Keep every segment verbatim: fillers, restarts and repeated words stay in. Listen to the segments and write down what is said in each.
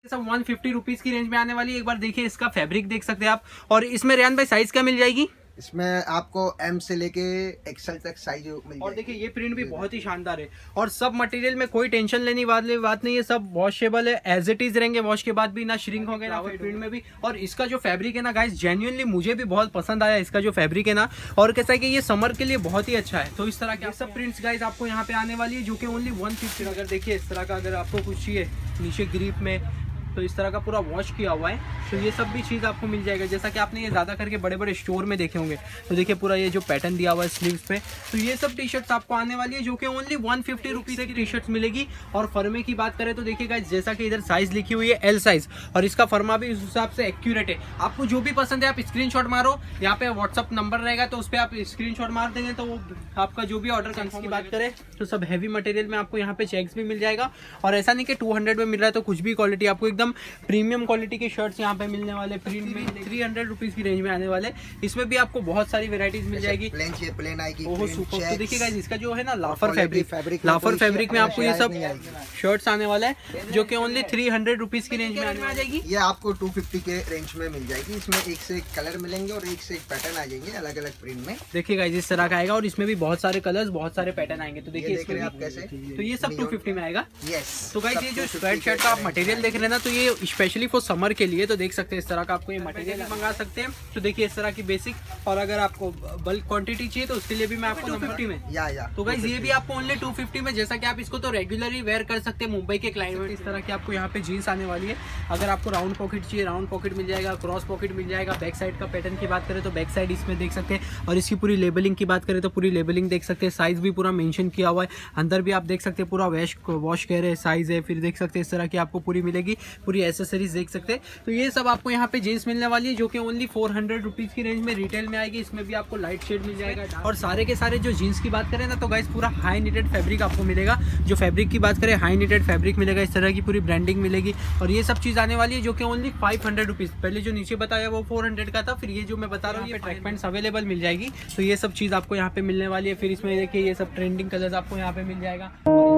सब one fifty rupees की range में आने वाली है। एक बार देखिए इसका फैब्रिक देख सकते हैं आप। और इसमें रेहान भाई साइज क्या मिल जाएगी? इसमें आपको एम से लेके एक्सएल तक साइज मिल जाएगी। और देखिए ये प्रिंट भी बहुत ही शानदार है और सब मटेरियल में कोई टेंशन लेने वाली बात नहीं है, सब वॉशेबल है, एज इट इज रहेंगे, वॉश के बाद भी ना श्रिंक होंगे ना प्रिंट में भी। और इसका जो फैब्रिक है ना गाइस, जेन्युइनली मुझे भी बहुत पसंद आया इसका जो फैब्रिक है ना। और कैसा है कि ये समर के लिए बहुत ही अच्छा है। तो इस तरह के सब प्रिंट्स गाइस आपको यहाँ पे आने वाली है जो कि ओनली वन फिफ्टी। अगर देखिए इस तरह का अगर आपको कुछ चाहिए नीचे ग्रिप में तो इस तरह का पूरा वॉश किया हुआ है, तो ये सब भी चीज़ आपको मिल जाएगा। जैसा कि आपने ये ज़्यादा करके बड़े बड़े स्टोर में देखे होंगे। तो देखिए पूरा ये जो पैटर्न दिया हुआ है स्लीव्स पे, तो ये सब टी शर्ट्स आपको आने वाली है जो कि ओनली वन फिफ्टी रुपीज़ की टी शर्ट्स मिलेगी। और फर्मे की बात करें तो देखिएगा जैसा कि इधर साइज लिखी हुई है एल साइज, और इसका फर्मा भी उस हिसाब से एक्यूरेट है। आपको जो भी पसंद है आप स्क्रीनशॉट मारो, यहाँ पे व्हाट्सअप नंबर रहेगा तो उस पर आप स्क्रीनशॉट मार देंगे तो आपका जो भी ऑर्डर कंफर्म की बात करें तो सब हैवी मटेरियल में आपको यहाँ पे चेक्स भी मिल जाएगा। और ऐसा नहीं कि टू हंड्रेड में मिल रहा है तो कुछ भी क्वालिटी, आपको एकदम प्रीमियम क्वालिटी के शर्ट्स यहाँ पे मिलने वाले, प्रिंट में थ्री हंड्रेड रुपीज की रेंज में आने वाले। इसमें भी आपको बहुत सारी वेराइटीज मिल जाएगी। प्लेन चाहिए प्लेन आएगी। ओहो सुपर। तो देखिएगा इसका जो है ना लाफर फैब्रिक, फैब्रिक लाफर फैब्रिक में आपको ये सब शर्ट्स आने वाला है जो कि ओनली थ्री हंड्रेड रुपीज की रेंज में आने आ जाएगी। ये आपको टू फिफ्टी के रेंज में मिल जाएगी। इसमें एक से एक कलर मिलेंगे और एक से एक पैटर्न आ जाएंगे अलग अलग प्रिंट में। देखिएगा इस तरह का आएगा और इसमें भी बहुत सारे कलर्स, बहुत सारे पैटर्न आएंगे। तो देखिए इसमें आप कैसे, तो ये सब टू फिफ्टी में आएगा। यस। तो गाइस ये जो स्वेट शर्ट का आप मटेरियल देख रहे हैं ना, तो ये स्पेशली फॉर समर के लिए, तो देख सकते हैं इस तरह का आपको ये मटेरियल मंगा सकते हैं। तो देखिए इस तरह की बेसिक, और अगर आपको बल्क क्वांटिटी चाहिए तो उसके लिए भी मैं आपको टू फिफ्टी में या या तो गाइस ये भी आपको ओनली टू फिफ्टी में, जैसा कि आप इसको तो रेगुलरली वेयर कर सकते हैं मुंबई के क्लाइमेट। इस तरह की आपको यहाँ पे जीन्स आने वाली है। अगर आपको राउंड पॉकेट चाहिए राउंड पॉकेट मिल जाएगा, क्रॉस पॉकेट मिल जाएगा। बैक साइड का पैटर्न की बात करें तो बैक साइड इसमें देख सकते हैं। और इसकी पूरी लेबलिंग की बात करें तो पूरी लेबलिंग देख सकते हैं, साइज भी पूरा मेंशन किया हुआ है। अंदर भी आप देख सकते हैं पूरा वॉश वॉश कह रहे साइज है। फिर देख सकते हैं इस तरह की आपको पूरी मिलेगी, पूरी एसेसरीज देख सकते हैं। तो ये सब आपको यहाँ पे जीन्स मिलने वाली है जो कि ओनली फोर हंड्रेड रुपीज की रेंज में रिटेल में आएगी। इसमें भी आपको लाइट शेड मिल जाएगा। और सारे के सारे जो जीन्स की बात करें ना तो गाइस पूरा हाई नीटेड फैब्रिक आपको मिलेगा। जो फैब्रिक की बात करें हाई नीटेड फैब्रिक मिलेगा, इस तरह की पूरी ब्रांडिंग मिलेगी। और ये सब चीज आने वाली है जो कि ओनली फाइव हंड्रेड रुपीज, पहले जो नीचे बताया वो फोर हंड्रेड का था, फिर ये जो मैं बता रहा हूँ ये ट्रैक पैंट्स अवेलेबल मिल जाएगी। तो ये सब चीज आपको यहाँ पे मिलने वाली है। फिर इसमें देखिए ये सब ट्रेंडिंग कलर्स आपको यहाँ पे मिल जाएगा।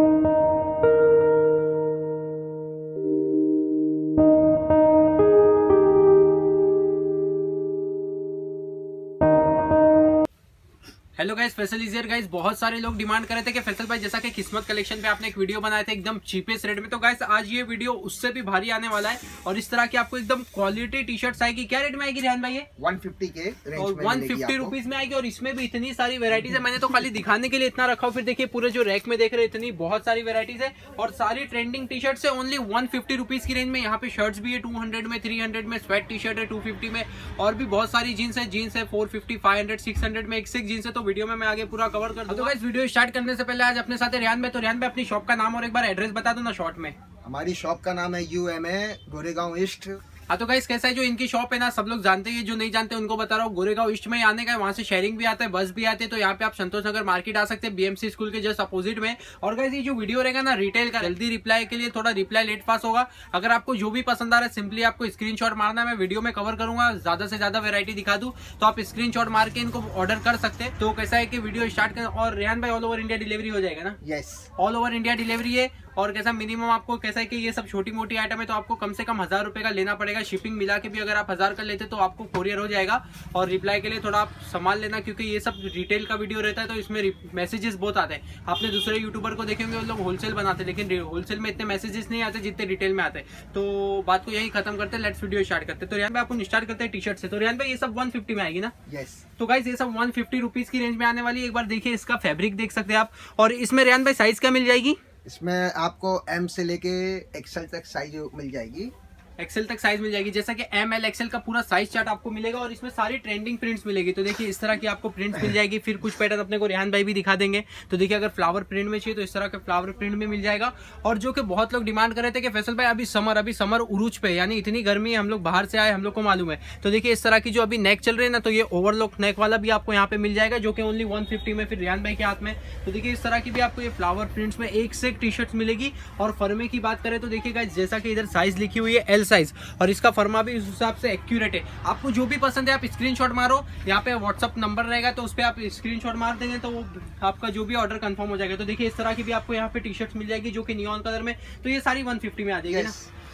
Hello guys, Faisal is here guys. बहुत सारे लोग डिमांड कर रहे थे कि फैसल भाई जैसा कि किस्मत कलेक्शन पे आपने एक वीडियो बनाया था एकदम चीपेस्ट रेट में, तो गाइस आज ये वीडियो उससे भी भारी आने वाला है। और इस तरह की आपको एकदम क्वालिटी टी शर्ट्स आएगी। क्या रेट में आएगी रेहान भाई? ये वन फिफ्टी के रेंज और में वन फिफ्टी रुपीज में आएगी। और इसमें भी इतनी सारी वेराइटीज है, मैंने तो खाली दिखाने के लिए इतना रखा हूँ। फिर देखिए पूरे जो रैक में देख रहे हैं इतनी बहुत सारी वेराइटीज है और सारी ट्रेंडिंग टी शर्ट्स है ओनली वन फिफ्टी रुपीज की रेंज में। यहाँ पे शर्ट्स भी है टू हंड्रेड में, थ्री हंड्रेड में, स्वेट टी शर्ट है टू फिफ्टी में, और भी बहुत सारी जीन्स है। जीन्स है four fifty, five hundred, six hundred में, एक से एक जीन्स है। तो वीडियो में मैं आगे पूरा कवर कर दूंगा। तो गाइस वीडियो स्टार्ट करने से पहले आज अपने साथ रेहान भाई। तो रेहान भाई अपनी शॉप का नाम और एक बार एड्रेस बता दो ना शॉर्ट में। हमारी शॉप का नाम है U M A Goregaon East. हाँ तो गाइस कैसा है, जो इनकी शॉप है ना सब लोग जानते हैं, जो नहीं जानते उनको बता रहा हूँ। गोरेगांव ईस्ट में आने का है, वहाँ से शेयरिंग भी आता है, बस भी आती है। तो यहाँ पे आप संतोष नगर मार्केट आ सकते हैं बीएमसी स्कूल के जस्ट अपोजिट में। और गाइस ये जो वीडियो रहेगा ना रिटेल का, जल्दी रिप्लाई के लिए थोड़ा रिप्लाई लेट पास होगा। अगर आपको जो भी पसंद आ रहा है सिंपली आपको स्क्रीनशॉट मारना है। मैं वीडियो में कवर करूंगा, ज्यादा से ज्यादा वेरायटी दिखा दूं तो आप स्क्रीनशॉट मार के इनको ऑर्डर कर सकते हैं। तो कैसा है कि वीडियो स्टार्ट कर। और रेहान भाई ऑल ओवर इंडिया डिलीवरी हो जाएगा ना? Yes, all over India delivery है। और कैसा मिनिमम आपको कैसा है कि ये सब छोटी मोटी आइटम है तो आपको कम से कम हजार रुपए का लेना पड़ेगा। शिपिंग मिला के भी अगर आप हजार का लेते तो आपको कोरियर हो जाएगा। और रिप्लाई के लिए थोड़ा आप संभाल लेना क्योंकि ये सब रिटेल का वीडियो रहता है तो इसमें मैसेजेस बहुत आते हैं। आपने दूसरे यूट्यूबर को देखेंगे वो लोग होलसेल बनाते हैं, लेकिन होलसेल में इतने मैसेजेस नहीं आते जितने रिटेल में आते हैं। तो बात को यही खत्म करते हैं, लेट्स वीडियो स्टार्ट करते हैं। तो रेहान भाई आपको स्टार्ट करते हैं टी शर्ट से। तो रेहान भाई ये सब वन फिफ्टी में आएगी ना? यस। तो गाइस ये सब वन फिफ्टी रुपीज की रेंज में आने वाली है। एक बार देखिए इसका फैब्रिक देख सकते हैं आप। और इसमें रेहान भाई साइज क्या मिल जाएगी? इसमें आपको एम से लेके एक्सएल तक साइज मिल जाएगी। एक्सेल तक साइज मिल जाएगी, जैसा कि एम एल एक्सेल का पूरा साइज चार्ट आपको मिलेगा। और इसमें सारी ट्रेंडिंग प्रिंट्स मिलेगी। तो देखिए इस तरह की आपको प्रिंट्स मिल जाएगी। फिर कुछ पैटर्न अपने को रेहान भाई भी दिखा देंगे। तो देखिए अगर फ्लावर प्रिंट में चाहिए तो इस तरह के फ्लावर प्रिंट में मिल जाएगा। और जो कि बहुत लोग डिमांड कर रहे थे कि फैसल भाई अभी समर अभी समर उरूज पे, यानी इतनी गर्मी है, हम लोग बाहर से आए, हम लोग को मालूम है। तो देखिए इस तरह की जो अभी नेक चल रही है ना, तो ये ओवरलॉक नेक वाला भी आपको यहाँ पे मिल जाएगा जो कि ओनली वन फिफ्टी में। फिर रेहान भाई के हाथ में तो देखिए इस तरह की भी आपको ये फ्लावर प्रिंट्स में एक से एक टी शर्ट मिलेगी। और फर्मे की बात करें तो देखिएगा जैसा कि इधर साइज लिखी हुई है एल साइज, और इसका फर्मा भी उस हिसाब से एक्यूरेट है। आपको जो भी पसंद है आप स्क्रीनशॉट मारो, यहाँ पे व्हाट्सअप नंबर रहेगा तो उस पर आप स्क्रीनशॉट मार देंगे तो आपका जो भी ऑर्डर कंफर्म हो जाएगा। तो देखिए इस तरह की भी आपको यहाँ पे टी शर्ट्स मिल जाएगी जो कि नियॉन कलर में। तो ये सारी वन फिफ्टी में आ जाएगी ना?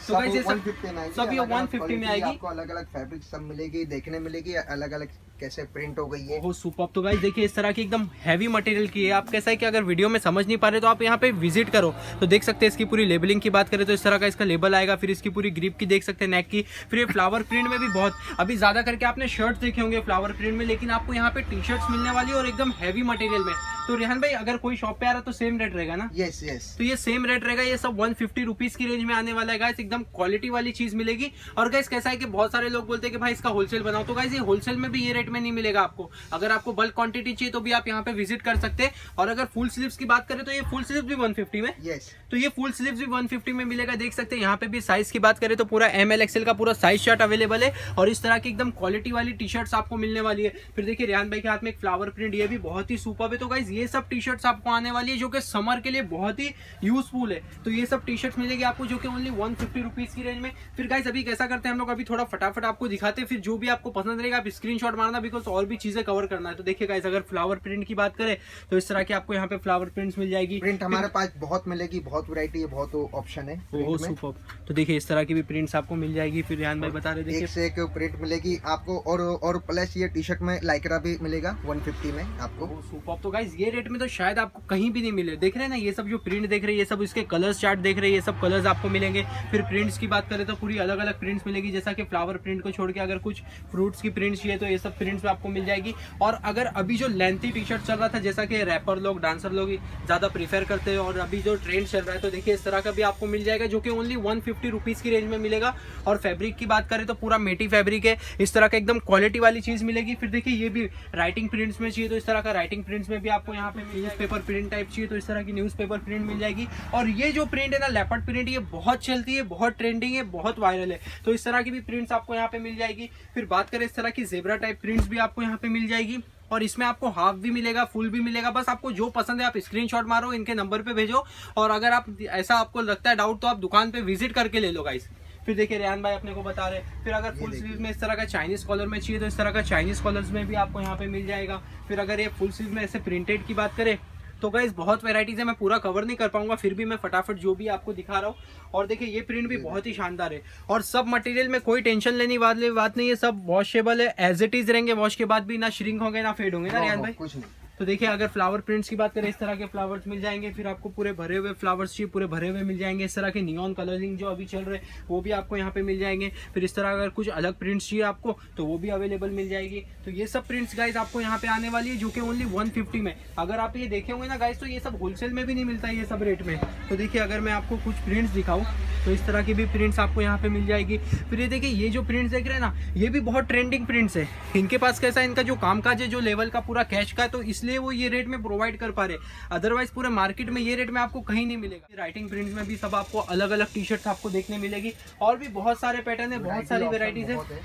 तो गाइस ये सब सब ये वन फिफ्टी में आएगी। आपको अलग अलग फैब्रिक सब मिलेगी, देखने मिलेगी अलग अलग कैसे प्रिंट हो गई है। Oh super. तो गाइस देखिए इस तरह की एकदम हैवी मटेरियल की है। आप कैसा है कि अगर वीडियो में समझ नहीं पा रहे तो आप यहाँ पे विजिट करो तो देख सकते हैं। इसकी पूरी लेबलिंग की बात करें तो इस तरह का इसका लेबल आएगा, फिर इसकी पूरी ग्रिप की देख सकते हैं, नेक की, फिर ये फ्लावर प्रिंट में भी बहुत, अभी ज्यादा करके आपने शर्ट्स देखे होंगे फ्लावर प्रिंट में, लेकिन आपको यहाँ पे टी शर्ट्स मिलने वाली है और एकदम हैवी मटेरियल में। तो रेहान भाई अगर कोई शॉप पे आ रहा है तो सेम रेट रहेगा ना? Yes yes. तो ये सेम रेट रहेगा, ये सब वन फिफ्टी रुपीज की रेंज में आने वाला है गाइस। एकदम क्वालिटी वाली चीज मिलेगी। और गाइस कैसा है कि बहुत सारे लोग बोलते हैं कि भाई इसका होलसेल बनाओ, तो गाइस ये होलसेल में भी ये रेट में नहीं मिलेगा आपको। अगर आपको बल्क क्वांटिटी चाहिए तो भी आप यहाँ पे विजिट कर सकते हैं। और अगर फुल स्लीव्स की बात करें तो ये फुल स्लीव्स भी वन फिफ्टी में। यस। तो ये फुल स्लीव्स भी वन फिफ्टी में मिलेगा, देख सकते हैं। यहाँ पे भी साइज की बात करें तो पूरा एम एल एक्सएल का पूरा साइज चार्ट अवेलेबल है और इस तरह की एकदम क्वालिटी वाली टी शर्ट्स आपको मिलने वाली है। फिर देखिए रेहान भाई के हाथ में एक फ्लावर प्रिंट, ये भी बहुत ही सुपर है। तो गाइस ये सब टी शर्ट्स आपको आने वाली है जो कि समर के लिए बहुत ही यूजफुल है। तो ये सब टी शर्ट्स मिलेगी आपको जो कि ओनली वन फिफ्टी रुपीज की रेंज में। फिर गाइस अभी कैसा करते हैं हम लोग, अभी थोड़ा फटाफट आपको दिखाते हैं, फिर जो भी आपको पसंद रहेगा आप स्क्रीनशॉट मारना, बिकॉज और भी चीजें कवर करना है। तो देखिए गाइस अगर फ्लावर प्रिंट की बात करें तो इस तरह की आपको यहाँ पे फ्लावर प्रिंट्स मिल जाएगी। प्रिंट हमारे पास बहुत मिलेगी, बहुत वैरायटी है, बहुत ऑप्शन है। Oh super. तो देखिए इस तरह की भी प्रिंट्स आपको मिल जाएगी। फिर रेहान भाई बता रहे थे एक से एक प्रिंट मिलेगी आपको और और प्लस ये टी शर्ट में लाइक्रा भी मिलेगा वन फिफ्टी में आपको। सुपर। तो गाइस ये रेट में तो शायद आपको कहीं भी नहीं मिले। देख रहे हैं ना ये सब जो प्रिंट देख रहे हैं, ये सब इसके कलर्स चार्ट देख रहे हैं, ये सब कलर्स आपको मिलेंगे। फिर प्रिंट्स की बात करें तो पूरी अलग अलग प्रिंट्स मिलेगी, जैसा कि फ्लावर प्रिंट को छोड़ के अगर कुछ फ्रूट्स की प्रिंट्स चाहिए तो ये सब प्रिंट्स में आपको मिल जाएगी। और अगर अभी जो लेंथी टी शर्ट चल रहा था, जैसा कि रैपर लोग, डांसर लोग ज्यादा प्रीफर करते हैं, और अभी जो ट्रेंड चल रहा है, तो देखिए इस तरह का भी आपको मिल जाएगा जो कि ओनली वन फिफ्टी रुपीज की रेंज में मिलेगा। और फैब्रिक की बात करें तो पूरा मेटी फैब्रिक है, इस तरह का एकदम क्वालिटी वाली चीज मिलेगी। फिर देखिए ये भी राइटिंग प्रिंट्स में चाहिए तो इस तरह का राइटिंग प्रिंट्स में भी आपको यहाँ पे न्यूज पेपर प्रिंट टाइप चाहिए तो इस तरह की न्यूज पेपर प्रिंट मिल जाएगी। और ये जो प्रिंट है ना लेपर्ड प्रिंट, ये बहुत चलती है, बहुत ट्रेंडिंग है, बहुत वायरल है। तो इस तरह की भी प्रिंट्स आपको यहाँ पे मिल जाएगी। फिर बात करें इस तरह की जेब्रा टाइप प्रिंट्स भी आपको यहाँ पे मिल जाएगी। और इसमें आपको हाफ भी मिलेगा, फुल भी मिलेगा। बस आपको जो पसंद है आप स्क्रीनशॉट मारो, इनके नंबर पे भेजो। और अगर आप ऐसा आपको लगता है डाउट तो आप दुकान पे विजिट करके ले लो गाइस। फिर देखिए रेहान भाई अपने को बता रहे। फिर अगर फुल स्लीव में इस तरह का चाइनीज कॉलर में चाहिए तो इस तरह का चाइनीज कॉलर्स में भी आपको यहाँ पे मिल जाएगा। फिर अगर ये फुल स्लीव में ऐसे प्रिंटेड की बात करें तो गाइस बहुत वैरायटीज है, मैं पूरा कवर नहीं कर पाऊंगा, फिर भी मैं फटाफट जो भी आपको दिखा रहा हूँ। और देखिए ये प्रिंट भी बहुत ही शानदार है और सब मटेरियल में कोई टेंशन लेने वाली बात नहीं है, सब वॉशेबल है, एज इट इज रहेंगे वॉश के बाद भी, ना श्रिंक होंगे ना फेड होंगे ना रेहान भाई? कुछ नहीं। तो देखिए अगर फ्लावर प्रिंट्स की बात करें इस तरह के फ्लावर्स मिल जाएंगे। फिर आपको पूरे भरे हुए फ्लावर्स चाहिए, पूरे भरे हुए मिल जाएंगे। इस तरह के नियॉन कलरिंग जो अभी चल रहे हैं वो भी आपको यहाँ पे मिल जाएंगे। फिर इस तरह अगर कुछ अलग प्रिंट्स चाहिए आपको तो वो भी अवेलेबल मिल जाएगी। तो ये सब प्रिंट्स गाइस आपको यहाँ पे आने वाली है जो कि ओनली वन फिफ्टी में। अगर आप ये देखे होंगे ना गाइस तो ये सब होलसेल में भी नहीं मिलता ये सब रेट में। तो देखिए अगर मैं आपको कुछ प्रिंट्स दिखाऊँ तो इस तरह की भी प्रिंट्स आपको यहाँ पे मिल जाएगी। फिर ये देखिए ये जो प्रिंट्स देख रहे हैं ना, ये भी बहुत ट्रेंडिंग प्रिंट्स है। इनके पास कैसा है, इनका जो कामकाज है जो लेवल का पूरा कैश का है, तो इसलिए वो ये रेट में प्रोवाइड कर पा रहे। अदरवाइज पूरे मार्केट में ये रेट में आपको कहीं नहीं मिलेगा। राइटिंग प्रिंट्स में भी सब आपको अलग अलग टी शर्ट्स आपको देखने मिलेगी और भी बहुत सारे पैटर्न है, बहुत सारी वेराइटीज है।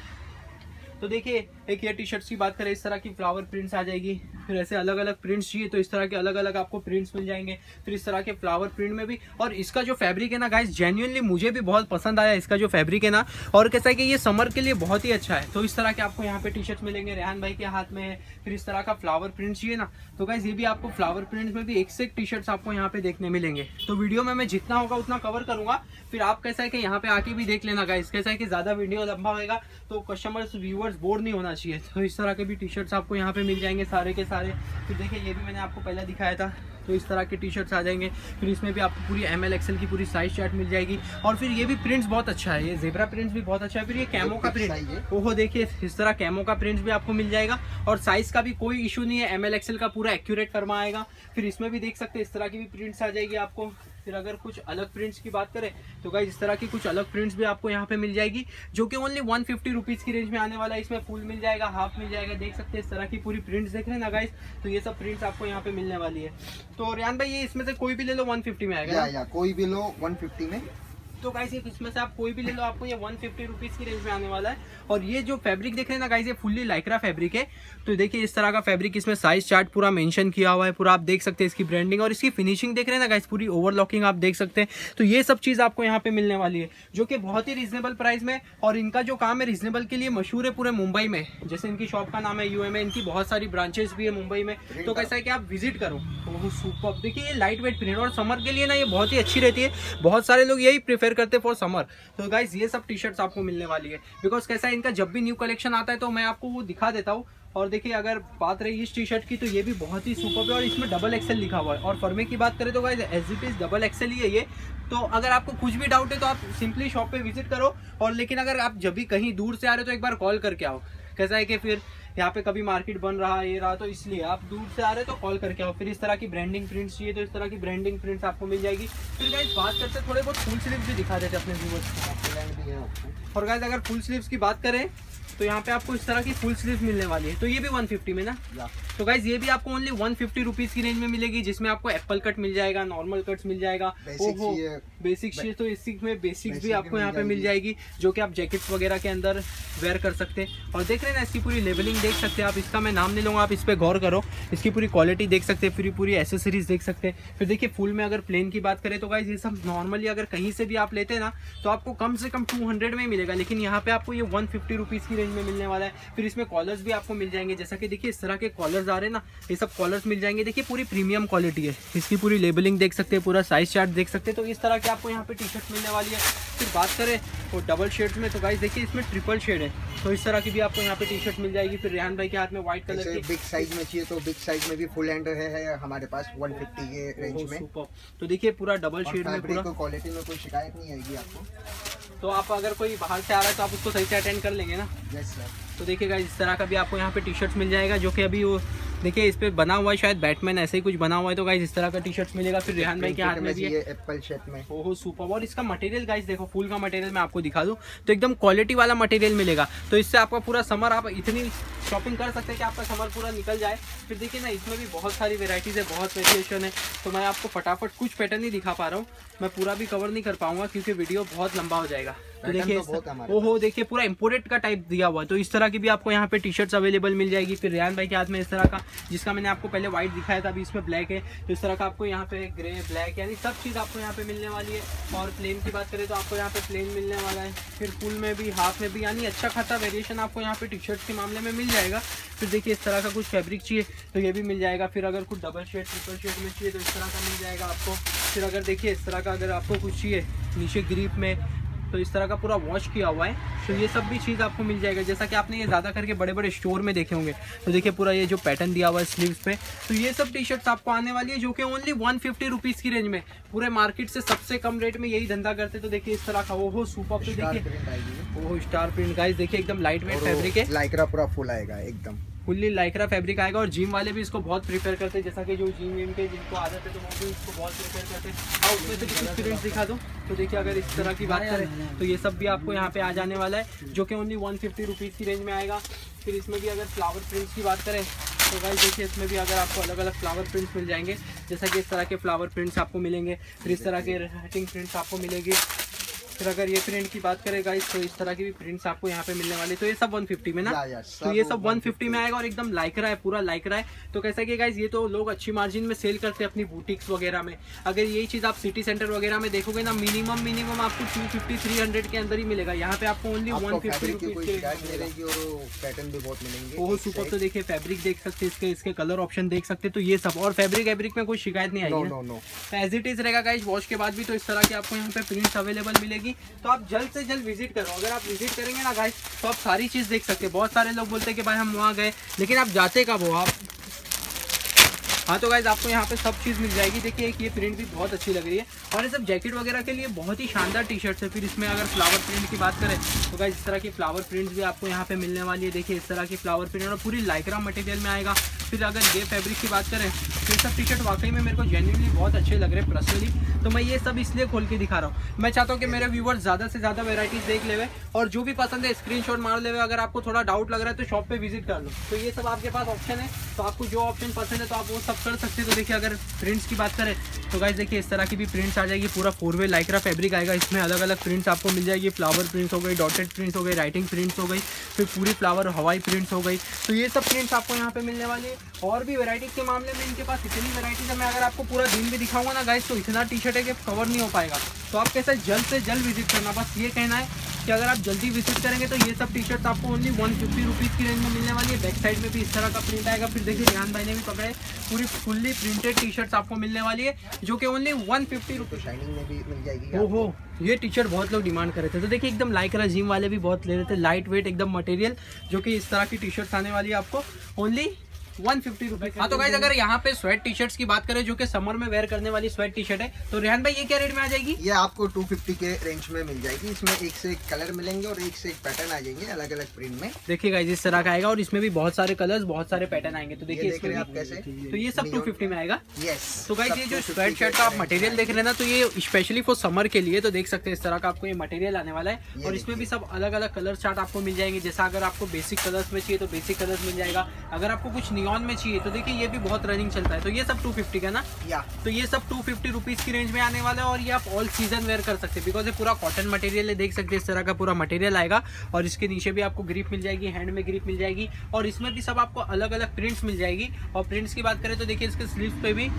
तो देखिए एक ये टी शर्ट्स की बात करें इस तरह की फ्लावर प्रिंट्स आ जाएगी। फिर ऐसे अलग अलग प्रिंट्स चाहिए तो इस तरह के अलग अलग आपको प्रिंट्स मिल जाएंगे। फिर इस तरह के फ्लावर प्रिंट में भी। और इसका जो फैब्रिक है ना गाइस जेन्युइनली मुझे भी बहुत पसंद आया इसका जो फैब्रिक है ना। और कैसा है कि ये समर के लिए बहुत ही अच्छा है। तो इस तरह के आपको यहाँ पे टी शर्ट्स मिलेंगे, रेहान भाई के हाथ में। फिर इस तरह का फ्लावर प्रिंट चाहिए ना तो गाइस ये भी आपको फ्लावर प्रिंट में भी एक से एक टी शर्ट्स आपको यहाँ पे देखने मिलेंगे। तो वीडियो में मैं जितना होगा उतना कवर करूंगा। फिर आप कैसा है कि यहाँ पे आके भी देख लेना गाइस। कैसा है कि ज्यादा वीडियो लंबा होगा तो कस्टमर्स व्यूअर्स बोर नहीं होना चाहिए। तो इस तरह के भी टी शर्ट्स आपको यहाँ पे मिल जाएंगे सारे के सारे। फिर देखिए ये भी मैंने आपको पहले दिखाया था तो इस तरह के टी शर्ट्स आ जाएंगे। फिर इसमें भी आपको पूरी एम एल एक्सएल की पूरी साइज चार्ट मिल जाएगी। और फिर ये भी प्रिंट्स बहुत अच्छा है, ये जेब्रा प्रिंट्स भी बहुत अच्छा है। फिर ये कैमो का प्रिंट, ओहो देखिए इस तरह कैमो का प्रिंट्स भी आपको मिल जाएगा। और साइज का भी कोई इशू नहीं है, एम एल एक्सएल का पूरा एक्यूरेट फरमा आएगा। फिर इसमें भी देख सकते हैं इस तरह की भी प्रिंट्स आ जाएगी आपको। फिर अगर कुछ अलग प्रिंट्स की बात करें तो गाइस इस तरह की कुछ अलग प्रिंट्स भी आपको यहाँ पे मिल जाएगी जो कि ओनली वन फिफ्टी रुपीज की रेंज में आने वाला है। इसमें फुल मिल जाएगा, हाफ मिल जाएगा, देख सकते हैं इस तरह की पूरी प्रिंट्स देख रहे हैं ना गाइस। तो ये सब प्रिंट्स आपको यहाँ पे मिलने वाली है। तो रेहान भाई ये इसमें से कोई भी ले लो वन फिफ्टी में आएगा या, या, कोई भी लो वन फिफ्टी में। तो गाइस ये इसमें से आप कोई भी ले लो आपको ये वन फिफ्टी रुपीज की रेंज में आने वाला है। और ये जो फैब्रिक देख रहे हैं ना गाइस ये फुल्ली लाइक्रा फैब्रिक है। तो देखिए इस तरह का फैब्रिक, इसमें साइज चार्ट पूरा मेंशन किया हुआ है, पूरा आप देख सकते हैं इसकी ब्रांडिंग और इसकी फिनिशिंग देख रहे हैं ना गाइस, पूरी ओवरलॉकिंग आप देख सकते हैं। तो ये सब चीज आपको यहाँ पे मिलने वाली है जो कि बहुत ही रीजनेबल प्राइस में। और इनका जो काम है रीजनेबल के लिए मशहूर है पूरे मुंबई में। जैसे इनकी शॉप का नाम है यूएम है, इनकी बहुत सारी ब्रांचेस भी है मुंबई में। तो कैसा है कि आप विजिट करो। सुपर। देखिए ये लाइट वेट प्रिंट और समर के लिए ना ये बहुत ही अच्छी रहती है। बहुत सारे लोग यही प्रेफर वेयर करते फॉर समर। तो गाइज ये सब टी शर्ट्स आपको मिलने वाली है, बिकॉज कैसा है इनका जब भी न्यू कलेक्शन आता है तो मैं आपको वो दिखा देता हूँ। और देखिए अगर बात रही इस टी शर्ट की तो ये भी बहुत ही सुपर है और इसमें डबल एक्सेल लिखा हुआ है। और फर्मे की बात करें तो guys as it is double XL ही है ये। तो अगर आपको कुछ भी डाउट है तो आप सिंपली शॉप पे विजिट करो। और लेकिन अगर आप जब भी कहीं दूर से आ रहे हो तो एक बार कॉल करके आओ। कैसा है कि फिर यहाँ पे कभी मार्केट बन रहा है ये रहा, तो इसलिए आप दूर से आ रहे हो तो कॉल करके आओ। फिर इस तरह की ब्रांडिंग प्रिंट्स चाहिए तो इस तरह की ब्रांडिंग प्रिंट्स आपको मिल जाएगी। फिर गाइस बात करते हैं थोड़े बहुत फुल स्लीव्स भी दिखा देते अपने व्यूअर्स को। और गाइस अगर फुल स्लीव्स की बात करें तो यहाँ पे आपको इस तरह की फुल स्लीव मिलने वाली है। तो ये भी वन फिफ्टी में ना, तो गाइज ये भी आपको ओनली वन फिफ्टी रुपीज की रेंज में मिलेगी, जिसमें आपको एप्पल कट मिल जाएगा, नॉर्मल कट्स मिल जाएगा, ओहो बेसिक चाहिए तो इसी में बेसिक्स भी आपको यहाँ पे मिल जाएगी, जो कि आप जैकेट्स वगैरह के अंदर वेयर कर सकते हैं। और देख रहे हैं ना इसकी पूरी लेबलिंग देख सकते हैं आप, इसका मैं नाम नहीं लूँगा, आप इस पर गौर करो। इसकी पूरी क्वालिटी देख सकते हैं, फिर पूरी एसेसरीज देख सकते हैं। फिर देखिए फुल में अगर प्लेन की बात करें तो गाइज ये सब नॉर्मली अगर कहीं से भी आप लेते हैं ना तो आपको कम से कम टू हंड्रेड में ही मिलेगा, लेकिन यहाँ पे आपको ये वन फिफ्टी रुपीज़ की रेंज में मिलने वाला है। फिर इसमें कॉलर्स भी आपको मिल जाएंगे, जैसा कि देखिए इस तरह के कॉलर्स आ रहे हैं ना, ये सब कॉलर्स मिल जाएंगे। देखिए पूरी प्रीमियम क्वालिटी है, इसकी पूरी लेबलिंग देख सकते हैं, पूरा साइज चार्ट देख सकते हैं। तो इस तरह के आपको यहाँ पे टी शर्ट मिलने वाली है। फिर बात करें वो डबल शेड्स में तो गाइस देखिए इसमें ट्रिपल शेड है, तो इस तरह की भी आपको यहाँ पे टी शर्ट मिल जाएगी। फिर रेहान भाई के हाथ में व्हाइट कलर की बिग साइज में चाहिए तो बिग साइज में भी फुल हैंड है, है हमारे पास वन फिफ्टी के रेंज में। तो देखिए पूरा डबल शेड में, पूरा क्वालिटी में कोई शिकायत नहीं आएगी आपको। तो आप अगर कोई बाहर से आ रहा है तो आप उसको सही से अटेंड कर लेंगे ना। Yes sir. तो देखिएगा इस तरह का भी आपको यहाँ पे टी शर्ट्स मिल जाएगा, जो कि अभी वो देखिए इस पे बना हुआ है, शायद बैटमैन ऐसे ही कुछ बना हुआ है। तो गाइस इस तरह का टी शर्ट्स मिलेगा। फिर रेहान भाई के हाथ में भी है एप्पल शेप में, ओहो सुपर। और इसका मटेरियल गाइस देखो, फुल का मटेरियल मैं आपको दिखा दूं तो एकदम क्वालिटी वाला मटेरियल मिलेगा। तो इससे आपका पूरा समर आप इतनी शॉपिंग कर सकते हैं कि आपका समर पूरा निकल जाए। फिर देखिए ना इसमें भी बहुत सारी वेराइटीज़ है, बहुत वेरिएशन है। तो मैं आपको फटाफट कुछ पैटर्न ही दिखा पा रहा हूँ, मैं पूरा भी कवर नहीं कर पाऊंगा क्योंकि वीडियो बहुत लंबा हो जाएगा। तो देखिए ओहो देखिए पूरा इम्पोर्टेड का टाइप दिया हुआ है। तो इस तरह की भी आपको यहाँ पे टी शर्ट्स अवेलेबल मिल जाएगी। फिर रेहान भाई के हाथ में इस तरह का, जिसका मैंने आपको पहले व्हाइट दिखाया था, अभी इसमें ब्लैक है। तो इस तरह का आपको यहाँ पे ग्रे ब्लैक यानी सब चीज़ आपको यहाँ पे मिलने वाली है। और प्लेन की बात करें तो आपको यहाँ पे प्लेन मिलने वाला है। फिर फुल में भी, हाफ में भी, यानी अच्छा खासा वेरिएशन आपको यहाँ पे टी शर्ट्स के मामले में मिल जाएगा। फिर देखिए इस तरह का कुछ फैब्रिक चाहिए तो ये भी मिल जाएगा। फिर अगर कुछ डबल शेड ट्रिपल शेड में चाहिए तो इस तरह का मिल जाएगा आपको। फिर अगर देखिए इस तरह का अगर आपको कुछ चाहिए नीचे ग्रिप में तो इस तरह का पूरा वॉश किया हुआ है, तो ये सब भी चीज़ आपको मिल जाएगा। जैसा कि आपने ये ज़्यादा करके बड़े बड़े स्टोर में देखे होंगे। तो देखिए पूरा ये जो पैटर्न दिया हुआ है स्लीव्स पे, तो ये सब टी शर्ट्स आपको आने वाली है जो कि ओनली वन फिफ्टी रुपीज़ की रेंज में, पूरे मार्केट से सबसे कम रेट में यही धंधा करते। तो देखिए इस तरह का ओहो सुपर, तो देखिए ओहो स्टार प्रिंट गाइस, देखिए एकदम लाइट वेट फैब्रिक है, लाइक्रा पूरा फुल आएगा, एकदम फुल्ली लाइक्रा फैब्रिक आएगा। और जिम वाले भी इसको बहुत प्रीफर करते हैं, जैसा कि जो जिम विम के जिनको आदत है तो वो भी इसको बहुत प्रीफर करते हैं। और उसमें से कुछ प्रिंट्स दिखा दो। तो देखिए अगर इस तरह की बात करें तो ये सब भी आपको यहाँ पे आ जाने वाला है, जो कि ओनली वन फिफ्टी रुपीज़ की रेंज में आएगा। फिर इसमें भी अगर फ्लावर प्रिंट्स की बात करें तो गाइस देखिए इसमें भी अगर आपको अलग अलग फ्लावर प्रिंट्स मिल जाएंगे, जैसा कि इस तरह के फ्लावर प्रिंट्स आपको मिलेंगे। फिर इस तरह के राइटिंग प्रिंट्स आपको मिलेगी। फिर अगर ये प्रिंट की बात करें गाइस तो इस तरह की भी प्रिंट्स आपको यहाँ पे मिलने वाले। तो ये सब वन फिफ्टी में ना, या, या, तो ये सब वन फिफ्टी में आएगा और एकदम लाइक्रा है, पूरा लाइक्रा है। तो कैसा कि गाइस ये तो लोग अच्छी मार्जिन में सेल करते हैं अपनी बुटीक्स वगैरह में। अगर यही चीज़ आप सिटी सेंटर वगैरह में देखोगे ना, मिनिमम मिनिमम आपको टू फिफ्टी थ्री हंड्रेड के अंदर ही मिलेगा। यहाँ पे आपको only one fifty rupees pattern भी बहुत मिलेंगे। Oh super. तो देखिए फैब्रिक देख सकते हैं, इसके इसके कलर ऑप्शन देख सकते हैं। तो ये सब और फैब्रिक फैब्रिक में कोई शिकायत नहीं आएगी, तो एज इट इज रहेगा गाइस वॉश के बाद भी। तो इस तरह की आपको यहाँ पे प्रिंट्स अवेलेबल मिलेगी। तो आप जल्द से जल्द विजिट करो। अगर आप विजिट करेंगे ना गाइस तो आप सारी चीज़ देख सकते हैं। बहुत सारे लोग बोलते हैं कि भाई हम वहाँ गए, लेकिन आप जाते कब हो आप? हाँ तो गाइस आपको यहाँ पे सब चीज़ मिल जाएगी। देखिए एक ये प्रिंट भी बहुत अच्छी लग रही है और ये सब जैकेट वगैरह के लिए बहुत ही शानदार टी शर्ट्स है। फिर इसमें अगर फ्लावर प्रिंट की बात करें तो गाइस इस तरह की फ्लावर प्रिंट्स भी आपको यहाँ पे मिलने वाली है। देखिए इस तरह की फ्लावर प्रिंट और पूरी लाइक्रा मटेरियल में आएगा। फिर अगर ये फैब्रिक की बात करें तो ये सब टी शर्ट वाकई में मेरे को जेन्युइनली बहुत अच्छे लग रहे हैं पर्सनली। तो मैं ये सब इसलिए खोल के दिखा रहा हूँ। मैं चाहता हूँ कि मेरे व्यूवर्स ज़्यादा से ज़्यादा वेराइटीज़ देख लेवे और जो भी पसंद है स्क्रीनशॉट मार लेवे। अगर आपको थोड़ा डाउट लग रहा है तो शॉप पे विजिट कर लो। तो ये सब आपके पास ऑप्शन है, तो आपको जो ऑप्शन पसंद है तो आप वो सब कर सकते हैं। तो देखिए अगर प्रिंट्स की बात करें तो गाइस देखिए इस तरह की भी प्रिंट्स आ जाएगी। पूरा फोर वे लाइक्रा फैब्रिक आएगा, इसमें अलग अलग प्रिंट्स आपको मिल जाएगी। फ्लावर प्रिंट्स हो गई, डॉटेड प्रिंट्स हो गई, राइटिंग प्रिंट्स हो गई, फिर पूरी फ्लावर हवाई प्रिंट्स हो गई। तो ये सब प्रिंट्स आपको यहाँ पे मिलने वाली है। और भी वेराइटीज़ के मामले में इनके पास इतनी वेराइटीज़ है, मैं अगर आपको पूरा दिन भी दिखाऊंगा ना गाइस तो इतना टी शर्ट है कि कवर नहीं हो पाएगा। तो आप कैसे जल्द से जल्द विजिट करना, बस ये कहना है। कि अगर आप जल्दी विजिट करेंगे तो ये सब टी शर्ट आपको ओनली वन फिफ्टी रुपीज़ की रेंज में मिलने वाली है। बैक साइड में भी इस तरह का प्रिंट आएगा। फिर देखिए रेहान भाई ने भी पकड़े, पूरी फुल्ली प्रिंटेड टी शर्ट आपको मिलने वाली है जो कि only one fifty rupees shining में भी मिल जाएगी। ओहो, ये टी शर्ट बहुत लोग डिमांड कर रहे थे, तो देखिए एकदम लाइक्रा जिम वाले भी बहुत ले रहे थे। लाइट वेट एकदम मटेरियल, जो कि इस तरह की टी शर्ट आने वाली है आपको ओनली वन फिफ्टी रुपीज़। हाँ तो गाइस अगर यहाँ पे स्वेट टी शर्ट्स की बात करें जो कि समर में वेयर करने वाली स्वेट टी शर्ट है, तो रेहान भाई ये क्या रेट में आ जाएगी? ये आपको टू फिफ्टी के रेंज में मिल जाएगी। इसमें एक से एक कलर मिलेंगे और एक से एक पैटर्न आ जाएंगे अलग अलग प्रिंट में। देखिए गाइस इस तरह का आएगा और इसमें भी बहुत सारे कलर्स, बहुत सारे पैटर्न आएंगे। तो देखिए इसमें आप कैसे, तो ये सब टू फिफ्टी में आएगा। यस। तो गाइस ये जो स्वेट शर्ट का आप मटेरियल देख रहे हैं ना, तो ये स्पेशली फॉर समर के लिए, तो देख सकते हैं इस तरह का आपको ये मटेरियल आने वाला है। और इसमें भी सब अलग अलग कलर चार्ट आपको मिल जाएंगे। जैसा अगर आपको बेसिक कलर्स में चाहिए तो बेसिक कलर्स मिल जाएगा। अगर आपको कुछ नियॉन में चाहिए तो ये भी बहुत रनिंग चलता है। तो ये सब टू फिफ्टी का ना, या तो ये सब टू फिफ्टी रुपीज की रेंज में आने वाला है। और ये आप ऑल सीजन वेयर कर सकते हैं बिकॉज ये पूरा कॉटन मटेरियल है। देख सकते हैं इस तरह का पूरा मटेरियल आएगा और इसके नीचे भी आपको ग्रिप मिल जाएगी, हैंड में ग्रिप मिल जाएगी और इसमें भी सब आपको अलग अलग प्रिंट्स मिल जाएगी। और प्रिंट्स की बात करें तो देखिए इसके स्लीव्स पे भी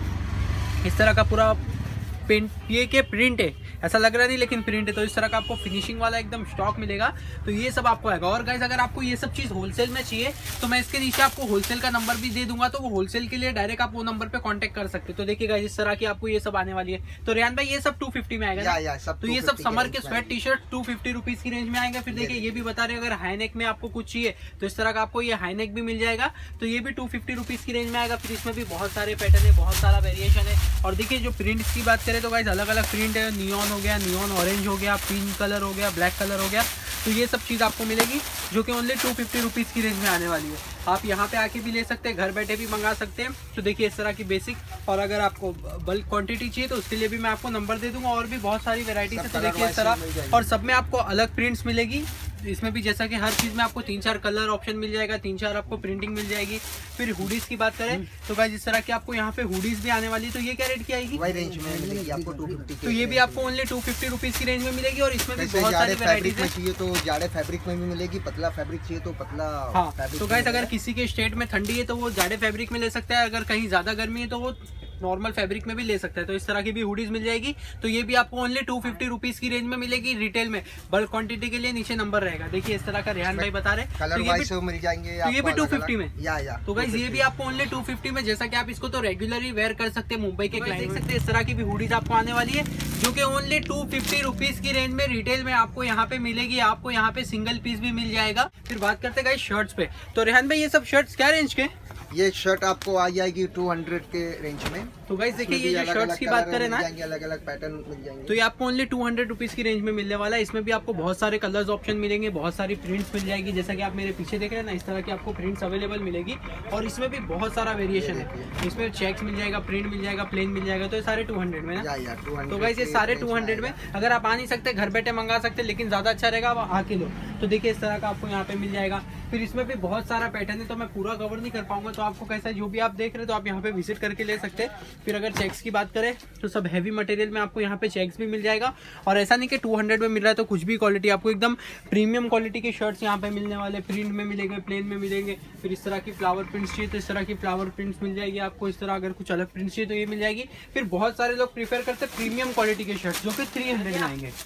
इस तरह का पूरा प्रिंट, ये के प्रिंट है, ऐसा लग रहा नहीं लेकिन प्रिंट है। तो इस तरह का आपको फिनिशिंग वाला एकदम स्टॉक मिलेगा। तो ये सब आपको आएगा। और गाइस अगर आपको ये सब चीज़ होलसेल में चाहिए तो मैं इसके नीचे आपको होलसेल का नंबर भी दे दूंगा, तो वो होलसेल के लिए डायरेक्ट आप वो नंबर पे कांटेक्ट कर सकते हो। तो देखिए गाइस इस तरह की आपको ये सब आने वाली है। तो रेहान भाई ये सब टू फिफ्टी में आएगा या, या, सब तो ये सब समर के sweat T shirt two fifty rupees की रेंज में आएंगे। फिर देखिए ये भी बता रहे हैं अगर हाईनेक में आपको कुछ चाहिए तो इस तरह का आपको ये हाईनेक भी मिल जाएगा। तो ये भी टू फिफ्टी रुपीज की रेंज में आएगा। फिर इसमें भी बहुत सारे पैटर्न है, बहुत सारा वेरिएशन है। और देखिए जो प्रिंट्स की बात करें तो गाइस अलग अलग प्रिंट है। नियॉन हो गया, नियॉन ऑरेंज हो गया, पिंक कलर हो गया, ब्लैक कलर हो गया। तो ये सब चीज़ आपको मिलेगी जो कि ओनली टू फिफ्टी रुपीज़ की रेंज में आने वाली है। आप यहाँ पे आके भी ले सकते हैं, घर बैठे भी मंगा सकते हैं। तो देखिए इस तरह की बेसिक, और अगर आपको बल्क क्वांटिटी चाहिए तो उसके लिए भी मैं आपको नंबर दे दूंगा। और भी बहुत सारी वेराइटीज है। तो देखिए इस तरह, और सब में आपको अलग प्रिंट्स मिलेगी। इसमें भी जैसा कि हर चीज में आपको तीन चार कलर ऑप्शन मिल जाएगा, तीन चार आपको प्रिंटिंग मिल जाएगी। फिर हुडीज की बात करें तो गाइस इस तरह की आपको यहाँ पे हुडीज भी आने वाली है। तो ये क्या रेट की आएगी? वही रेंज में मिलेगी आपको टू फिफ्टी। तो ये भी आपको ओनली टू फिफ्टी रुपीज की रेंज में मिलेगी। और इसमें भी बहुत सारी वेराइटीज है। चाहिए तो जाड़े फैब्रिक में भी मिलेगी, पतला फैब्रिक चाहिए तो पतला। हाँ तो गाइस अगर किसी के स्टेट में ठंडी है तो वो जाड़े फैब्रिक में ले सकता है, अगर कहीं ज्यादा गर्मी है तो वो नॉर्मल फैब्रिक में भी ले सकता है। तो इस तरह की भी हुडीज मिल जाएगी। तो ये भी आपको ओनली टू फिफ्टी रुपीज की रेंज में मिलेगी रिटेल में। बल्क क्वांटिटी के लिए नीचे नंबर रहेगा। देखिए इस तरह का रेहान भाई बता रहे कलर वाइज मिल जाएंगे। तो ये भी टू फिफ्टी में, या या तो गाइस ये भी आपको ओनली टू फिफ्टी में। जैसा कि आप इसको तो रेगुलरली वेयर कर सकते हैं, मुंबई के क्लाइंट देख सकते हैं। इस तरह की भी हुडीज आपको आने वाली है जो कि ओनली टू फिफ्टी रुपीज की रेंज में रिटेल में आपको यहाँ पे मिलेगी। आपको यहाँ पे सिंगल पीस भी मिल जाएगा। फिर बात करते हैं गाइस शर्ट्स पे। तो रेहान भाई ये सब शर्ट्स क्या रेंज के? ये शर्ट आपको आ जाएगी टू हंड्रेड के रेंज में। तो गाइस देखिए ये जो शर्ट्स की बात करें ना, अलग अलग पैटर्न मिल जाएंगे। तो ये आपको ओनली टू हंड्रेड रुपीज की रेंज में मिलने वाला है। इसमें भी आपको बहुत सारे कलर्स ऑप्शन मिलेंगे, बहुत सारी प्रिंट्स मिल जाएगी। जैसा कि आप मेरे पीछे देख रहे हैं ना, इस तरह की आपको प्रिंट्स अवेलेबल मिलेगी। और इसमें भी बहुत सारा वेरिएशन है। इसमें चेक्स मिल जाएगा, प्रिंट मिल जाएगा, प्लेन मिल जाएगा। तो ये सारे टू हंड्रेड में ना। तो गाइस ये सारे टू हंड्रेड में। अगर आप आ नहीं सकते घर बैठे मंगा सकते, लेकिन ज्यादा अच्छा रहेगा आप आके लो। तो देखिए इस तरह का आपको यहाँ पे मिल जाएगा। फिर इसमें भी बहुत सारा पैटर्न है तो मैं पूरा कवर नहीं कर पाऊंगा। तो आपको कैसा जो भी आप देख रहे हैं तो आप यहाँ पे विजिट करके ले सकते हैं। फिर अगर चेक्स की बात करें तो सब हैवी मटेरियल में आपको यहाँ पे चेक्स भी मिल जाएगा। और ऐसा नहीं कि टू हंड्रेड में मिल रहा है तो कुछ भी क्वालिटी, आपको एकदम प्रीमियम क्वालिटी के शर्ट्स यहाँ पे मिलने वाले। प्रिंट में मिलेंगे, प्लेन में मिलेंगे। फिर इस तरह की फ्लावर प्रिंट्स चाहिए तो इस तरह की फ्लावर प्रिंट्स मिल जाएगी आपको। इस तरह अगर कुछ अलग प्रिंट्स चाहिए तो ये मिल जाएगी। फिर बहुत सारे लोग प्रीफर करते हैं प्रीमियम क्वालिटी के शर्ट्स जो कि थ्री हंड्रेड में आएंगे।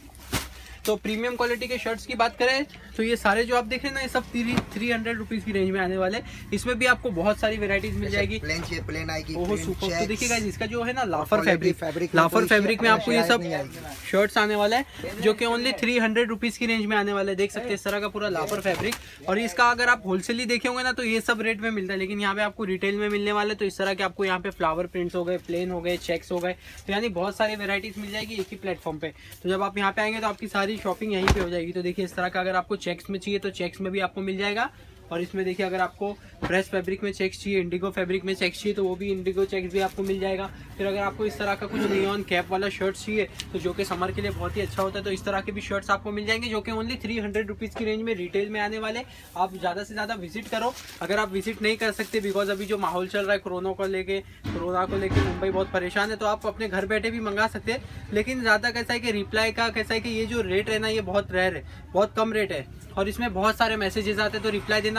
तो प्रीमियम क्वालिटी के शर्ट्स की बात करें तो ये सारे जो आप देख रहे हैं ना, ये सब थ्री थ्री हंड्रेड रुपीज की रेंज में आने वाले। इसमें भी आपको बहुत सारी वेराइटीज मिल जाएगी। प्लेन चाहिए प्लेन आएगी। ओहो सुपर। तो देखिए गाइस इसका जो है ना लाफर फैब्रिक, लाफर फैब्रिक में आपको ये सब शर्ट्स आने वाला है जो कि ओनली थ्री हंड्रेड रुपीज की रेंज में आने वाला है। देख सकते हैं इस तरह का पूरा लाफर फैब्रिक। और इसका अगर आप होलसेल ही देखे होंगे ना तो ये सब रेट में मिलता है, लेकिन यहाँ पे आपको रिटेल में मिलने वाले। तो इस तरह के आपको यहाँ पे फ्लावर प्रिंट्स हो गए, प्लेन हो गए, चेक्स हो गए। तो यानी बहुत सारी वेराइटीज मिल जाएगी एक ही प्लेटफॉर्म पे। तो जब आप यहाँ पे आएंगे तो आपकी सारी शॉपिंग यहीं पे हो जाएगी। तो देखिए इस तरह का अगर आपको चेक्स में चाहिए तो चेक्स में भी आपको मिल जाएगा। और इसमें देखिए अगर आपको ब्रश फैब्रिक में चेक्स चाहिए, इंडिगो फैब्रिक में चेक्स चाहिए तो वो भी इंडिगो चेक्स भी आपको मिल जाएगा। फिर अगर आपको इस तरह का कुछ नियॉन कैप वाला शर्ट चाहिए तो जो कि समर के लिए बहुत ही अच्छा होता है, तो इस तरह के भी शर्ट्स आपको मिल जाएंगे जो कि ओनली थ्री हंड्रेड रुपीज़ की रेंज में रिटेल में आने वाले। आप ज़्यादा से ज़्यादा विजिट करो। अगर आप विजिट नहीं कर सकते बिकॉज अभी जो माहौल चल रहा है कोरोना को लेके कोरोना को लेके मुंबई बहुत परेशान है, तो आप अपने घर बैठे भी मंगा सकते हैं। लेकिन ज़्यादा कैसा है कि रिप्लाई का कैसा है कि ये जो रेट है ना ये बहुत रेयर है, बहुत कम रेट है। और इसमें बहुत सारे मैसेजेस आते हैं तो रिप्लाई देना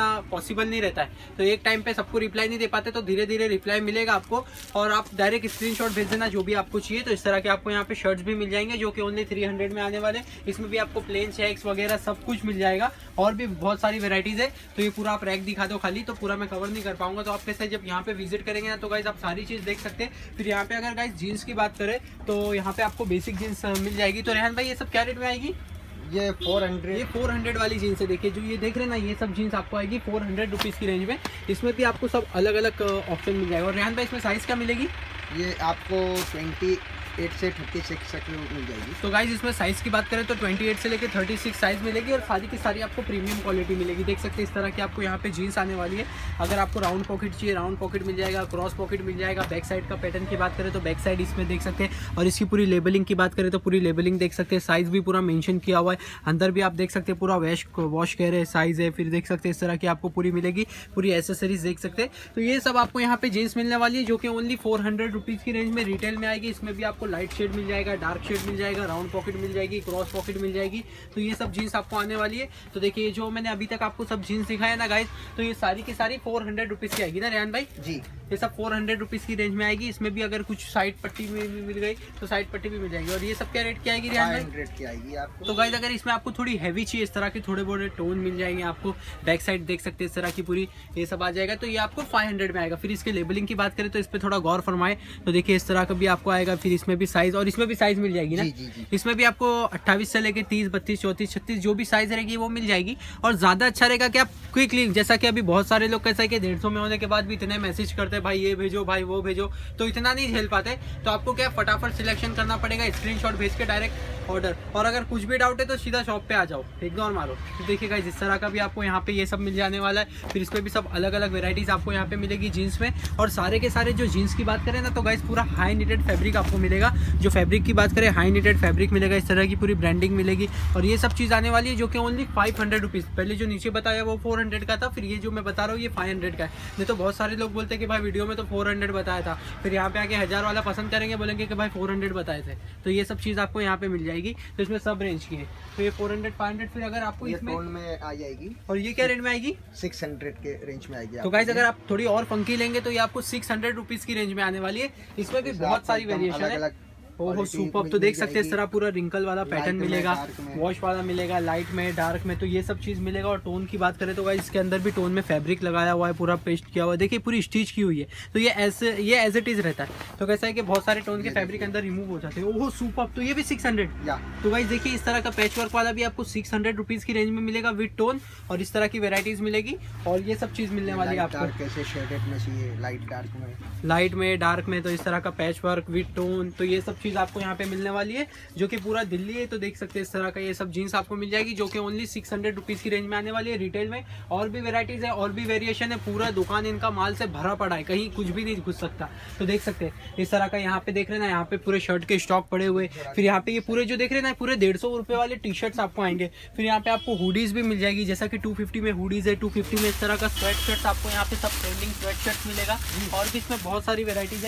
ना पॉसिबल नहीं रहता है, तो एक टाइम पे सबको रिप्लाई नहीं दे पाते, तो धीरे धीरे रिप्लाई मिलेगा आपको और आप डायरेक्ट स्क्रीनशॉट भेज देना जो भी आपको चाहिए। तो इस तरह के आपको यहाँ पे शर्ट्स भी मिल जाएंगे जो कि ओनली थ्री हंड्रेड में आने वाले। इसमें भी आपको प्लेन चेक्स वगैरह सब कुछ मिल जाएगा और भी बहुत सारी वेराइटीज है। तो ये पूरा आप रैक दिखा दो खाली, तो पूरा मैं कवर नहीं कर पाऊंगा, तो आप कैसे जब यहाँ पे विजिट करेंगे ना तो गाइज आप सारी चीज देख सकते हैं। फिर यहाँ पे अगर गाइज जीन्स की बात करें तो यहाँ पे आपको बेसिक जीन्स मिल जाएगी। तो रेहान भाई ये सब क्या रेट में आएगी? ये फोर हंड्रेड ये फोर हंड्रेड वाली जीन्स है। देखिए जो ये देख रहे हैं ना, ये सब जीन्स आपको आएगी फोर हंड्रेड रुपीज़ की रेंज में। इसमें भी आपको सब अलग अलग ऑप्शन मिल जाएगा। और रेहान भाई इसमें साइज़ क्या मिलेगी? ये आपको ट्वेंटी एट से थर्टी सिक्स तक मिल जाएगी। तो गाइज इसमें साइज की बात करें तो अट्ठाईस से लेकर छत्तीस साइज मिलेगी और सारी की सारी आपको प्रीमियम क्वालिटी मिलेगी। देख सकते हैं इस तरह की आपको यहाँ पे जीन्स आने वाली है। अगर आपको राउंड पॉकेट चाहिए राउंड पॉकेट मिल जाएगा, क्रॉस पॉकेट मिल जाएगा। बैक साइड का पैटर्न की बात करें तो बैक साइड इसमें देख सकते हैं और इसकी पूरी लेबलिंग की बात करें तो पूरी लेबलिंग देख सकते हैं। साइज भी पूरा मेंशन किया हुआ है, अंदर भी आप देख सकते हैं पूरा वैश वॉश कह रहे साइज है। फिर देख सकते हैं इस तरह की आपको पूरी मिलेगी, पूरी एसेसरीज देख सकते हैं। तो ये सब आपको यहाँ पे जीन्स मिलने वाली है जो कि ओनली फोर हंड्रेड रुपीज़ की रेंज में रिटेल में आएगी। इसमें भी आपको लाइट शेड मिल जाएगा, डार्क शेड मिल जाएगा, राउंड पॉकेट मिल जाएगी, क्रॉस पॉकेट मिल जाएगी। तो ये सब जीन्स आपको आने वाली है। तो देखिए जो मैंने अभी तक आपको सब जीन्स दिखाया ना गाइस, तो ये सारी की सारी फोर हंड्रेड रुपीज़ की आएगी ना रेहान भाई? जी ये सब फोर हंड्रेड रुपीज़ की रेंज में आएगी। इसमें भी अगर कुछ साइड पट्टी में भी मिल गई तो साइड पट्टी भी मिल जाएगी। और ये सब क्या रेट की आएगी रेहान भाई? हंड्रेड की आएगी आपको। तो गाइस अगर इसमें आपको थोड़ी हैवी चाहिए, इस तरह के थोड़े बड़े टोन मिल जाएंगे आपको। बैक साइड देख सकते हैं इस तरह की पूरी ये सब आ जाएगा, तो ये आपको फाइव हंड्रेड में आएगा। फिर इसके लेबलिंग की बात करें तो इस पर थोड़ा गौर फरमाए तो देखिए इस तरह का भी आपको आएगा। फिर इसमें भी साइज और इसमें भी साइज मिल जाएगी ना? जी, जी, जी। इसमें भी आपको अट्ठाईस से लेकर तीस बत्तीस चौंतीस छत्तीस जो भी साइज रहेगी वो मिल जाएगी। और ज्यादा अच्छा रहेगा कि आप क्विकली, जैसा कि अभी बहुत सारे लोग कैसा है कि डेढ़ सौ में होने के बाद भी इतने मैसेज करते हैं भाई ये भेजो भाई वो भेजो, तो इतना नहीं झेल पाते। तो आपको क्या फटाफट सिलेक्शन करना पड़ेगा, स्क्रीनशॉट भेज के डायरेक्ट ऑर्डर। और अगर कुछ भी डाउट है तो सीधा शॉप पे आ जाओ, इग्नोर मारो। तो देखिए गाइस इस तरह का भी आपको यहाँ पे ये सब मिल जाने वाला है। फिर इसमें भी सब अलग अलग वेराइटीज आपको यहाँ पे मिलेगी जीन्स में। और सारे के सारे जो जीन्स की बात करें ना तो गाइस पूरा हाई नीटेड फैब्रिक आपको मिलेगा। जो फैब्रिक की बात करें हाई नीटेड फैब्रिक मिलेगा, इस तरह की पूरी ब्रांडिंग मिलेगी। और ये सब चीज़ आने वाली है जो कि ओनली फाइव हंड्रेड रुपीज़। पहले जो नीचे बताया वो फोर हंड्रेड का था, फिर ये जो मैं बता रहा हूँ ये फाइव हंड्रेड का है। नहीं तो बहुत सारे लोग बोलते हैं कि भाई वीडियो में तो फोर हंड्रेड बताया था, फिर यहाँ पे आके हज़ार वाला पसंद करेंगे, बोलेंगे कि भाई फोर हंड्रेड बताए थे। तो ये सब चीज़ आपको यहाँ पे मिल जाएगी। तो इसमें सब रेंज की है। तो ये फोर हंड्रेड फाइव हंड्रेड फिर अगर आपको इसमें में आ जाएगी। और ये क्या रेट में आएगी? सिक्स हंड्रेड के रेंज में आएगी। तो गाइस अगर आप थोड़ी और फंकी लेंगे तो ये आपको सिक्स हंड्रेड रुपीज़ की रेंज में आने वाली है। इसमें भी बहुत सारी वेरिएशन है। ओहो सुपर। तो देख सकते हैं इस तरह पूरा रिंकल वाला पैटर्न मिलेगा, वॉश वाला मिलेगा, लाइट में डार्क में, तो ये सब चीज़ मिलेगा। और टोन की बात करें तो गाइस इसके अंदर भी टोन में फैब्रिक लगाया हुआ है, पूरा पेस्ट किया हुआ है। देखिए पूरी स्टिच की हुई है। तो ये ऐसे ये एज इट इज रहता है। तो कैसा है कि बहुत सारे टोन के फैब्रिक अंदर रिमूव हो जाते हैं। ओहो सुपर। तो ये भी सिक्स हंड्रेड। तो गाइस देखिए इस तरह का पैच वर्क वाला भी आपको सिक्स हंड्रेड रुपीज़ की रेंज में मिलेगा विद टोन। और इस तरह की वेराइटीज मिलेगी और ये सब चीज़ मिलने वाली है आपको। कैसे शेडेड में चाहिए, लाइट डार्क में, लाइट में डार्क में, तो इस तरह का पैच वर्क विद टोन। तो ये सब चीज़ आपको यहाँ पे मिलने वाली है जो कि पूरा दिल्ली है। तो देख सकते हैं इस तरह का ये सब जीन्स आपको मिल जाएगी जो कि ओनली सिक्स हंड्रेड रुपीज़ की रेंज में आने वाली है रिटेल में। और भी वेराइटीज़ है और भी वेरिएशन है। पूरा दुकान इनका माल से भरा पड़ा है, कहीं कुछ भी नहीं घुस सकता। तो देख सकते हैं इस तरह का यहाँ पे देख रहे हैं ना, यहाँ पे पूरे शर्ट के स्टॉक पड़े हुए। फिर यहाँ पे ये पूरे जो देख रहे हैं ना पूरे डेढ़ सौ रुपये वाले टी शर्ट्स आपको आएंगे। फिर यहाँ पे आपको हुडीज भी मिल जाएगी, जैसा कि टू फिफ्टी में हुडीज है, टू फिफ्टी में इस तरह का स्वेट शर्ट्स आपको यहाँ पे सब ट्रेंडिंग स्वेट शर्ट्स मिलेगा। और भी इसमें बहुत सारी वेराइटीज़ है।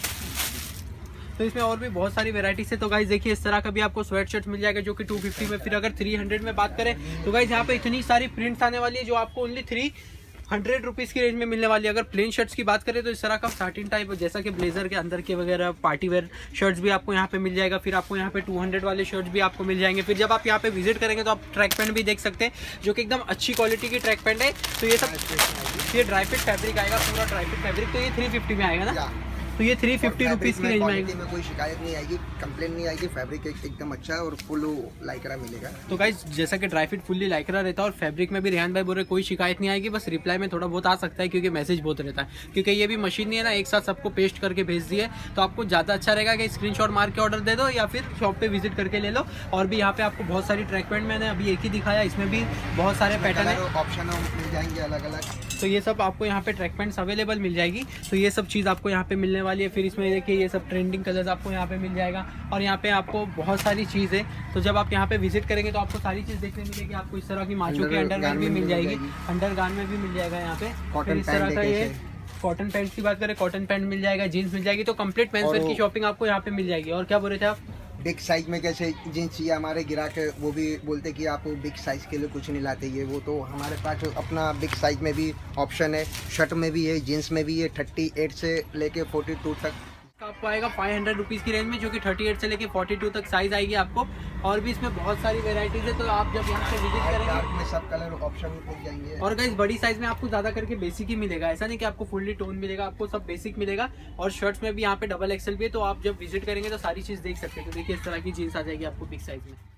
तो इसमें और भी बहुत सारी वेराइटीज है। तो गाइस देखिए इस तरह का भी आपको स्वेट शर्ट मिल जाएगा जो कि टू फिफ्टी में। फिर अगर थ्री हंड्रेड में बात करें तो गाइस यहाँ पे इतनी सारी प्रिंट्स आने वाली है जो आपको ओनली थ्री हंड्रेड रुपीज़ की रेंज में मिलने वाली है। अगर प्लेन शर्ट्स की बात करें तो इस तरह का साटिन टाइप, जैसा कि ब्लेजर के अंदर के वगैरह पार्टी वेयर शर्ट्स भी आपको यहाँ पे मिल जाएगा। फिर आपको यहाँ पे टू हंड्रेड वाले शर्ट्स भी आपको मिल जाएंगे। फिर जब आप यहाँ पे विजिट करेंगे तो आप ट्रैक पैंट भी देख सकते हैं जो कि एकदम अच्छी क्वालिटी की ट्रैक पैंट है। तो ये सब ये ड्राई फिट फैब्रिक आएगा, पूरा ड्राई फिट फैब्रिक। तो ये थ्री फिफ्टी में आएगा ना? तो ये थ्री फिफ्टी रुपीज़ की रेंज में आएगी। में कोई शिकायत नहीं आएगी, कंप्लेन नहीं आएगी। फैब्रिक एक, एकदम अच्छा है और फुल लाइक्रा मिलेगा। तो गाइस जैसा कि ड्राई फिट फुल्ली लाइक्रा रहता है और फैब्रिक में भी रेहान भाई बोल रहे कोई शिकायत नहीं आएगी। बस रिप्लाई में थोड़ा बहुत आ सकता है क्योंकि मैसेज बहुत रहता है, क्योंकि ये भी मशीन नहीं है ना एक साथ सबको पेस्ट करके भेज दिए। तो आपको ज़्यादा अच्छा रहेगा कि स्क्रीनशॉट मार के ऑर्डर दे दो या फिर शॉप पे विजिट करके ले लो। और भी यहाँ पे आपको बहुत सारी ट्रैक पैंट मैंने अभी एक ही दिखाया, इसमें भी बहुत सारे पैटर्न है, ऑप्शन मिल जाएंगे अलग अलग। तो ये सब आपको यहाँ पे ट्रैक पैंट्स अवेलेबल मिल जाएगी। तो ये सब चीज़ आपको यहाँ पे मिलने वाली है। फिर इसमें देखिए ये सब ट्रेंडिंग कलर्स आपको यहाँ पे मिल जाएगा। और यहाँ पे आपको बहुत सारी चीज़ है। तो जब आप यहाँ पे विजिट करेंगे तो आपको सारी चीज़ देखने मिलेगी। आपको इस तरह की माचो की अंडरवेयर भी मिल जाएगी, अंडर गारमेंट भी मिल जाएगा यहाँ पे। फिर इस तरह का ये कॉटन पैंट की बात करें, कॉटन पैंट मिल जाएगा, जीन्स मिल जाएगी। तो कंप्लीट मेंस वेयर की शॉपिंग आपको यहाँ पे मिल जाएगी। और क्या बोल रहे थे आप? बिग साइज में कैसे जीन्स चाहिए, हमारे ग्राहक वो भी बोलते कि आप बिग साइज के लिए कुछ नहीं लाते, ये वो, तो हमारे पास अपना बिग साइज में भी ऑप्शन है, शर्ट में भी है, जीन्स में भी है, थर्टी एट से लेके फोर्टी टू तक आपको आएगा फाइव हंड्रेड रुपीज़ की रेंज में, जो कि थर्टी एट से लेके फोर्टी टू तक साइज आएगी आपको। और भी इसमें बहुत सारी वेराइटीज है, तो आप जब यहाँ से विजिट करेंगे में सब कलर ऑप्शन मिल जाएंगे। और गाइस बड़ी साइज में आपको ज्यादा करके बेसिक ही मिलेगा, ऐसा नहीं कि आपको फुल्ली टोन मिलेगा, आपको सब बेसिक मिलेगा। और शर्ट्स में भी यहाँ पे डबल एक्सल भी है, तो आप जब विजिट करेंगे तो सारी चीज देख सकते हैं। तो देखिए इस तरह की जीन्स आ जाएगी आपको बिग साइज में।